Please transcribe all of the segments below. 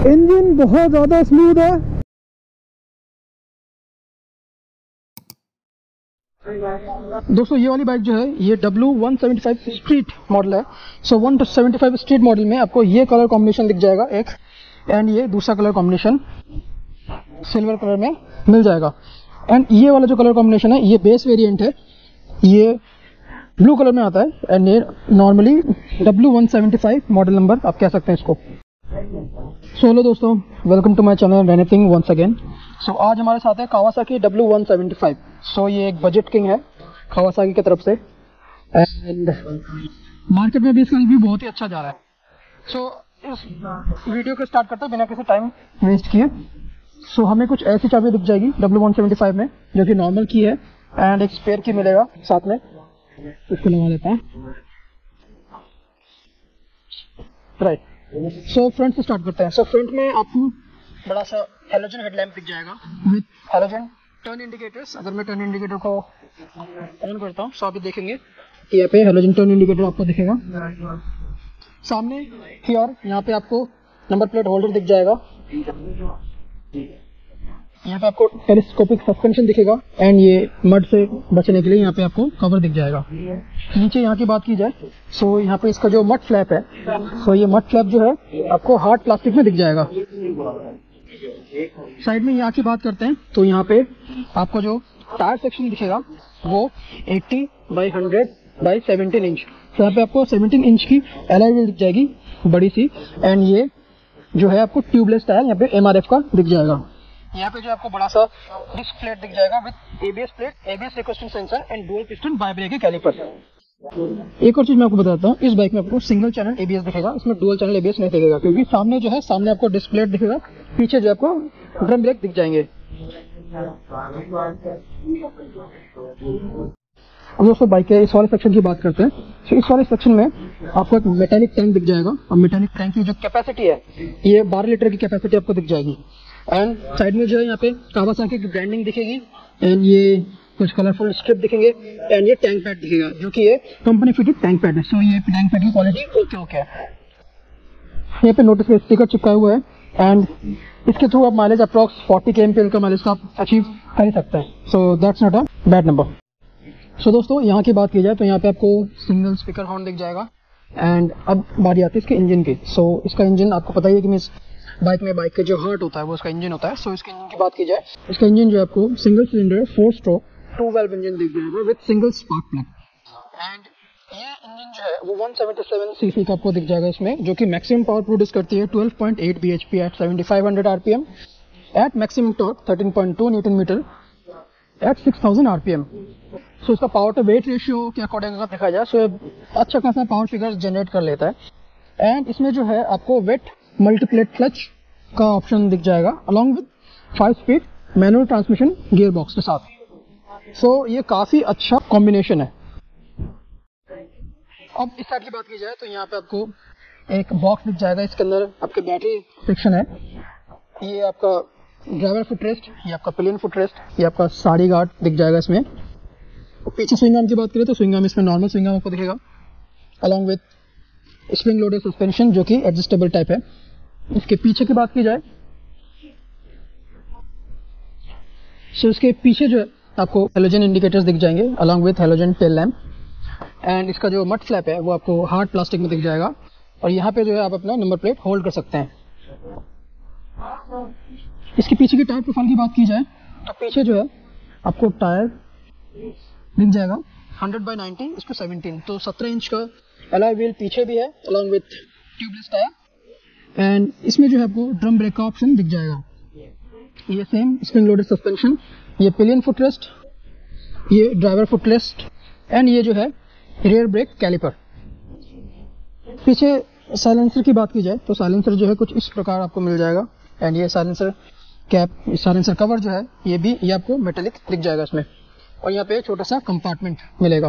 Engine बहुत ज़्यादा smooth है। दोस्तों ये वाली बाइक जो है ये W175 स्ट्रीट मॉडल है। सो 175 स्ट्रीट मॉडल में आपको ये कलर कॉम्बिनेशन दिख जाएगा एक, एंड ये दूसरा कलर कॉम्बिनेशन सिल्वर कलर में मिल जाएगा। एंड ये वाला जो कलर कॉम्बिनेशन है ये बेस वेरिएंट है, ये ब्लू कलर में आता है। एंड ये नॉर्मली W175 मॉडल नंबर आप कह सकते हैं इसको। सो हेलो दोस्तों, welcome to my channel anything once again. So आज हमारे साथ है कावासाकी W175। सो ये एक बजट किंग है कावासाकी की तरफ से, एंड मार्केट में भी इसका रिव्यू बहुत ही अच्छा जा रहा है। सो इस वीडियो को स्टार्ट करते हैं बिना किसी टाइम वेस्ट किए। सो हमें कुछ ऐसी चाबी दिख जाएगी W175 में जो कि नॉर्मल की है, एंड एक स्पेयर की मिलेगा साथ में। इसको लगा देते हैं, राइट। सो फ्रंट से स्टार्ट करते हैं। सो फ्रंट में आपको बड़ा सा हेलोजन हेडलैम्प दिख जाएगा विद हेलोजन टर्न इंडिकेटर्स। अगर मैं टर्न इंडिकेटर को ऑन करता हूँ तो आप देखेंगे कि यहाँ पे हेलोजन टर्न इंडिकेटर आपको दिखेगा। सामने की ओर यहाँ पे आपको नंबर प्लेट होल्डर दिख जाएगा। यहाँ पे आपको टेलीस्कोपिक सस्पेंशन दिखेगा, एंड ये मड से बचने के लिए यहाँ पे आपको कवर दिख जाएगा। नीचे यहाँ की बात की जाए सो यहाँ पे इसका जो मड फ्लैप है, सो ये मड फ्लैप जो है आपको हार्ड प्लास्टिक में दिख जाएगा। साइड में यहाँ की बात करते हैं तो यहाँ पे आपको जो टायर सेक्शन दिखेगा वो 80/100/17 इंच। तो यहाँ पे आपको 17 इंच की एलॉय व्हील दिख जाएगी बड़ी सी, एंड ये जो है आपको ट्यूबलेस टायर यहाँ पे MRF का दिख जाएगा। यहाँ पे जो आपको बड़ा सा डिस्क प्लेट दिख जाएगा with ABS plate, ABS requesting sensor and dual piston ByBre caliper. एक और चीज मैं आपको बताता हूँ, इस बाइक में आपको सिंगल चैनल ABS दिखेगा, इसमें डुअल चैनल ABS नहीं दिखेगा, क्योंकि सामने जो है सामने आपको डिस्क प्लेट दिखेगा, पीछे जो आपको ड्रम ब्रेक दिख जाएंगे। अब दोस्तों बाइक के इस वाले सेक्शन की बात करते हैं। तो इस वाले सेक्शन में आपको एक मेटालिक टैंक दिख जाएगा, और मेटालिक टैंक की जो कैपेसिटी है ये 12 लीटर की कैपेसिटी आपको दिख जाएगी। एंड साइड में जो है यहाँ पे कावासाकी की ब्रांडिंग दिखेगी, एंड ये कुछ कलरफुल स्ट्रिप दिखेंगे, एंड ये टैंक पैड दिखेगा जो कि ये कंपनी फिटेड टैंक पैड है। सो ये टैंक पैड की क्वालिटी ओके है। यहाँ पे नोटिस का स्टिकर चिपका हुआ है, एंड इसके थ्रू आप माइलेज अप्रॉक्स 40 kmpl का माइलेज का आप अचीव कर सकते हैं। So that's not a bad number. So दोस्तों यहाँ की बात की जाए तो यहाँ पे आपको सिंगल स्पीकर हॉर्न दिख जाएगा। एंड अब बारी आती है इसके इंजन की। सो इसका इंजन आपको पता ही है कि मैं बाइक का जो हार्ट होता है वो इसका इंजन होता है। सो इसके इंजन की बात की जाए, इसका इंजन जो है आपको single cylinder 4 stroke 2 valve engine दिख जाएगा with single spark plug. And ये इंजन जो है वो 177 सीसी का आपको दिख जाएगा इसमें, जो कि मैक्सिमम पावर प्रोड्यूस करती है 12.8 bhp at 7500 rpm at maximum torque 13.2 newton metre at 6000 rpm। So इसका पावर टू वेट रेशियो के अकॉर्डिंग अगर देखा जाए सो अच्छा खासा पावर फिगर जनरेट कर लेता है। एंड इसमें जो है आपको वेट मल्टीप्लेट क्लच का ऑप्शन दिख जाएगा along with 5 speed manual transmission gear box के साथ। सो ये काफी अच्छा कॉम्बिनेशन है। अब इस साइड की बात की जाए तो यहाँ पे आपको एक बॉक्स दिख जाएगा, इसके अंदर आपके बैटरी सेक्शन है, ये आपका ड्राइवर फुटरेस्ट, ये आपका पिलियन फुटरेस्ट, ये आपका साड़ी गार्ड दिख जाएगा इसमें। पीछे स्विंग आर्म की बात करें तो स्विंग आर्म इसमें नॉर्मल स्विंग आर्म आपको दिखेगा along with spring loaded suspension जो कि एडजस्टेबल टाइप है। इसके पीछे की बात की जाए सो इसके पीछे जो है आपको हेलोजन इंडिकेटर्स दिख जाएंगे along with halogen tail lamp, and इसका जो मड फ्लैप है वो आपको हार्ड प्लास्टिक में दिख जाएगा, और यहाँ पे जो है आप अपना नंबर प्लेट होल्ड कर सकते हैं। इसके पीछे की टायर प्रोफाइल की बात की जाए तो पीछे जो है आपको टायर दिख जाएगा 100/90:17, तो 17 इंच का एलॉय व्हील पीछे भी है along with tubeless tyre. And इसमें जो है आपको ड्रम ब्रेक का ऑप्शन दिख जाएगा, ये सेम स्प्रिंग लोडेड सस्पेंशन, ये पिलियन फुटरेस्ट, ये ड्राइवर फुटरेस्ट, एंड ये जो है रियर ब्रेक कैलिपर। पीछे साइलेंसर की बात की जाए तो साइलेंसर जो है कुछ इस प्रकार आपको मिल जाएगा, एंड ये साइलेंसर कैप, साइलेंसर कवर जो है ये आपको मेटेलिक दिख जाएगा इसमें, और यहाँ पे छोटा सा कंपार्टमेंट मिलेगा।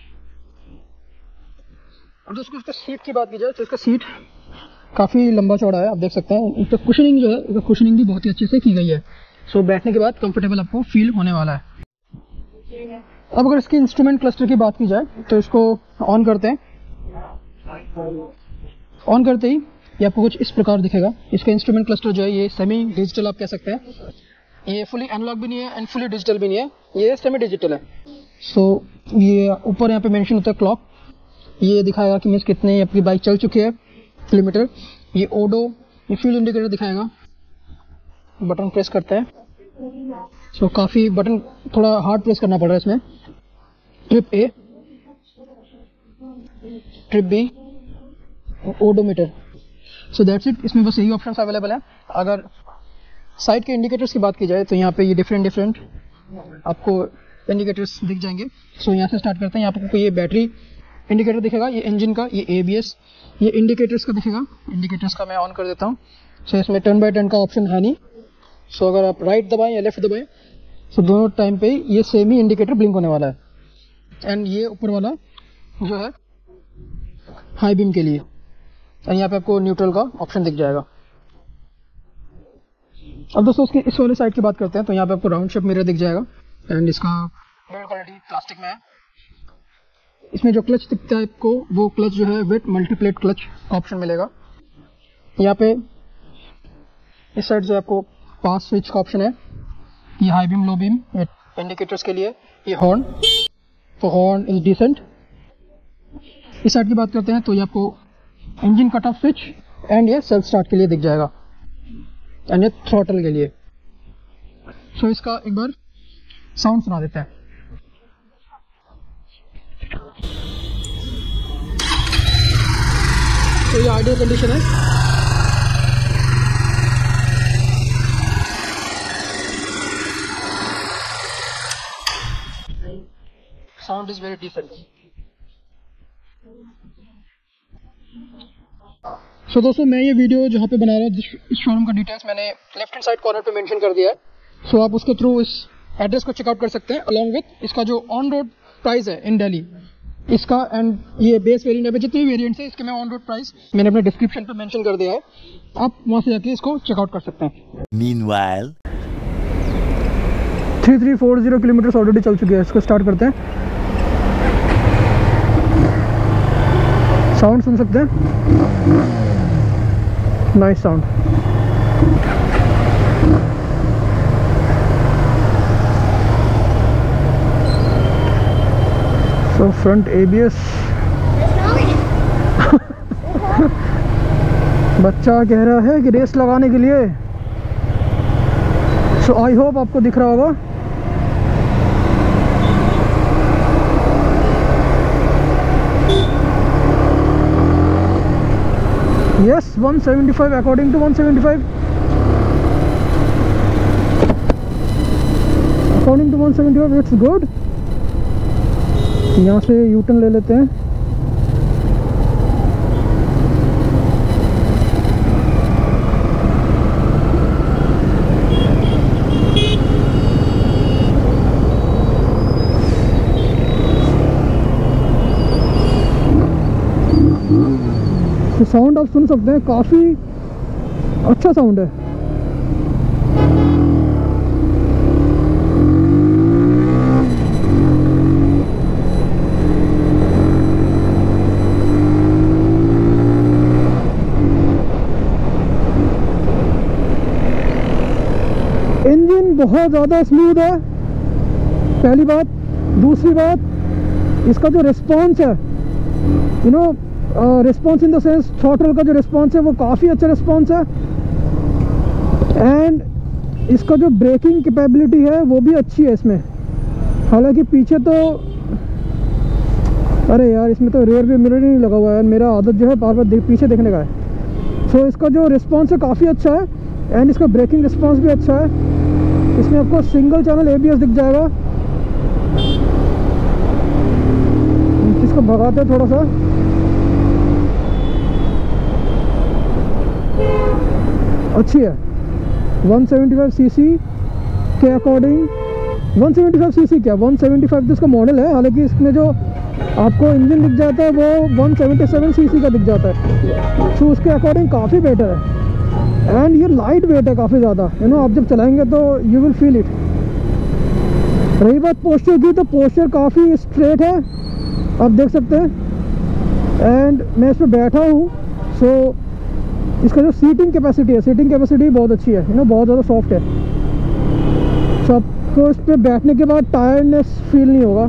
और दोस्तों इसका सीट की बात की जाए तो इसका सीट काफ़ी लंबा चौड़ा है, आप देख सकते हैं। इसका कुशनिंग जो है, इसका कुशनिंग भी बहुत ही अच्छे से की गई है। सो बैठने के बाद कंफर्टेबल आपको फील होने वाला है। अब अगर इसके इंस्ट्रूमेंट क्लस्टर की बात की जाए तो इसको ऑन करते हैं। ऑन करते ही ये आपको कुछ इस प्रकार दिखेगा। इसका इंस्ट्रूमेंट क्लस्टर जो है ये सेमी डिजिटल आप कह सकते हैं। ये फुली एनालॉग भी नहीं है एंड फुली डिजिटल भी नहीं है, ये सेमी डिजिटल है। सो ये ऊपर यहाँ पे मेंशन होता है क्लॉक, ये दिखाएगा कि मीन्स कितने आपकी बाइक चल चुकी है किलोमीटर। ये ओडो, ये फ्यूल इंडिकेटर दिखाएगा। बटन प्रेस करते हैं, सो काफ़ी बटन थोड़ा हार्ड प्रेस करना पड़ रहा है इसमें। Trip A, trip B, odometer. So that's it. इसमें बस यही ऑप्शन अवेलेबल है। अगर साइड के इंडिकेटर्स की बात की जाए तो यहाँ पे ये डिफरेंट आपको इंडिकेटर्स दिख जाएंगे। सो यहाँ से स्टार्ट करते हैं। यहाँ पे ये बैटरी इंडिकेटर दिखेगा, ये इंजन का, ये ABS, ये इंडिकेटर्स का दिखेगा। इंडिकेटर्स का मैं ऑन कर देता हूँ। सो इसमें टर्न बाय टर्न का ऑप्शन है नहीं। सो अगर आप राइट दबाएं या लेफ्ट दबाएं, सो दोनों टाइम पे ये सेम ही इंडिकेटर ब्लिंक होने वाला है। एंड ये ऊपर वाला जो है हाई बीम के लिए, एंड यहाँ पे आपको न्यूट्रल का ऑप्शन दिख जाएगा। अब दोस्तों उसकी इस वाले साइड की बात करते हैं तो यहाँ पे आपको राउंड शेप मिरर दिख जाएगा एंड इसका बिल्ड क्वालिटी प्लास्टिक में है। इसमें जो क्लच दिखता है आपको वो क्लच जो है विथ मल्टीप्लेट क्लच का ऑप्शन मिलेगा। यहाँ पे इस साइड जो आपको पास स्विच का ऑप्शन है, ये high beam low beam indicators के लिए। ये हॉर्न, तो हॉर्न इज डिसेंट। इस साइड की बात करते हैं तो ये आपको engine cut off switch and ये सेल्फ स्टार्ट के लिए दिख जाएगा एंड ये थ्रॉटल के लिए। सो इसका एक बार साउंड सुना देते हैं। तो ये आइडियल कंडीशन है। Sound is very decent. So दोस्तों मैं ये वीडियो जहाँ पे बना रहा हूँ, इस शोरूम का डिटेल्स मैंने लेफ्ट हैंड साइड कॉर्नर पे मेंशन कर दिया है। सो आप उसके थ्रू इस एड्रेस को चेकआउट कर सकते हैं अलॉन्ग विथ इसका जो ऑन रोड प्राइस है इन दिल्ली इसका। एंड ये बेस वेरिएंट है, जितने भी वेरिएंट्स हैं इसके मैं ऑन रोड प्राइस मैंने अपने डिस्क्रिप्शन पे मेंशन कर दिया है, आप वहाँ से जाके इसको चेकआउट कर सकते हैं। Meanwhile 3340 किलोमीटर ऑलरेडी चल चुके हैं। इसको स्टार्ट करते हैं। साउंड सुन सकते हैं, nice sound. So front ABS बच्चा कह रहा है कि रेस लगाने के लिए। सो आई होप आपको दिख रहा होगा। Yes, 175 according to 175. According to 175, it's good. यहाँ से U-turn ले लेते हैं। तो साउंड आप सुन सकते हैं, काफ़ी अच्छा साउंड है। इंजन बहुत ज़्यादा स्मूथ है, पहली बात। दूसरी बात, इसका जो रिस्पॉन्स है, you know response in the sense throttle का जो रिस्पॉन्स है वो काफ़ी अच्छा रिस्पॉन्स है। एंड इसका जो ब्रेकिंग कैपेबिलिटी है वो भी अच्छी है इसमें। हालांकि पीछे तो, अरे यार इसमें तो रेयर व्यू मिरर नहीं लगा हुआ है, मेरा आदत जो है बार बार पीछे देखने का है। सो इसका जो रिस्पॉन्स है काफ़ी अच्छा है एंड इसका ब्रेकिंग रिस्पॉन्स भी अच्छा है। इसमें आपको सिंगल चैनल ABS दिख जाएगा। इसको भगाते हैं थोड़ा सा। अच्छी है 175 सीसी के अकॉर्डिंग। 175 सीसी क्या, 175 तो इसका मॉडल है। हालांकि इसमें जो आपको इंजन दिख जाता है वो 177 सीसी का दिख जाता है। तो उसके अकॉर्डिंग काफ़ी बेटर है एंड ये लाइट वेट है काफ़ी ज़्यादा। यू नो आप जब चलाएंगे तो यू विल फील इट। रही बात पोस्चर की, तो पोस्चर काफ़ी स्ट्रेट है, आप देख सकते हैं। एंड मैं इस पर बैठा हूँ, सो इसका जो सीटिंग कैपेसिटी बहुत अच्छी है, यू नो, बहुत ज़्यादा सॉफ्ट है। सो आपको इस पर बैठने के बाद टायर्डनेस फील नहीं होगा,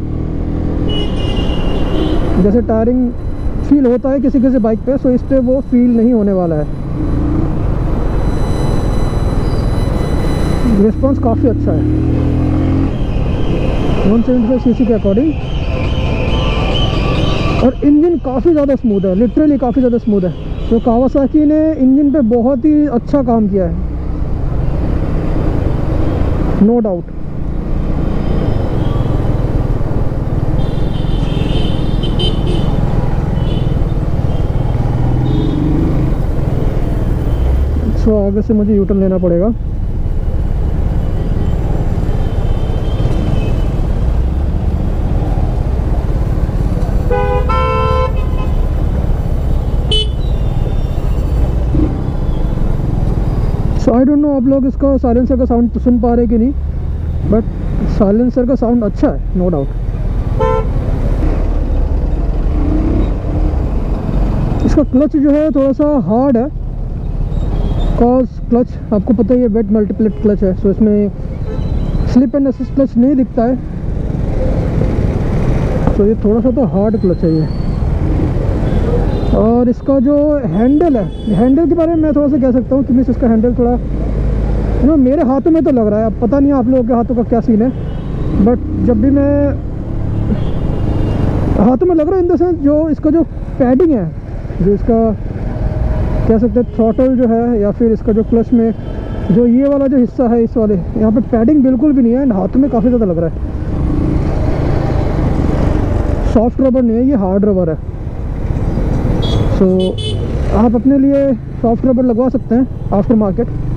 जैसे टायरिंग फील होता है किसी किसी बाइक पे, सो इस पर वो फील नहीं होने वाला है। रिस्पॉन्स काफ़ी अच्छा है 175 सीसी के अकॉर्डिंग। और इंजन काफ़ी ज़्यादा स्मूथ है, लिटरली काफ़ी ज़्यादा स्मूथ है। तो कावासाकी ने इंजन पे बहुत ही अच्छा काम किया है, नो डाउट। सो आगे से मुझे यूटर्न लेना पड़ेगा। आई डोंट नो आप लोग इसका साइलेंसर का साउंड सुन पा रहे कि नहीं, बट साइलेंसर का साउंड अच्छा है, नो डाउट। इसका क्लच जो है थोड़ा सा हार्ड है, कॉज क्लच आपको पता ही है वेट मल्टीप्लेट क्लच है, सो इसमें स्लिप एंड असिस्ट क्लच नहीं दिखता है, तो ये थोड़ा सा तो हार्ड क्लच है ये। और इसका जो हैंडल है, हैंडल के बारे में मैं थोड़ा सा कह सकता हूँ कि मिस इसका हैंडल थोड़ा यू नो मेरे हाथों में तो लग रहा है, अब पता नहीं आप लोगों के हाथों का क्या सीन है, बट जब भी मैं हाथों में लग रहा है इन द सेंस जो इसका जो पैडिंग है, जो इसका कह सकते हैं थ्रॉटल जो है, या फिर इसका जो क्लच में जो ये वाला जो हिस्सा है, इस वाले यहाँ पे पैडिंग बिल्कुल भी नहीं है, एंड हाथों में काफ़ी ज़्यादा लग रहा है। सॉफ्ट रबर नहीं है, ये हार्ड रबर है। सो आप अपने लिए सॉफ्ट रबर लगवा सकते हैं आफ्टर मार्केट।